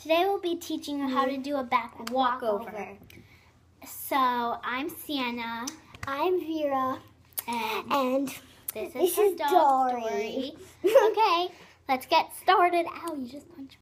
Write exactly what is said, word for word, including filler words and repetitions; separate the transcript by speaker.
Speaker 1: Today we'll be teaching you how to do a back walkover. So, I'm Siena.
Speaker 2: I'm Vera.
Speaker 1: And,
Speaker 2: and
Speaker 1: this is,
Speaker 2: this
Speaker 1: her
Speaker 2: is
Speaker 1: dog
Speaker 2: Dory.
Speaker 1: story. Okay, let's get started. Ow, you just punched me.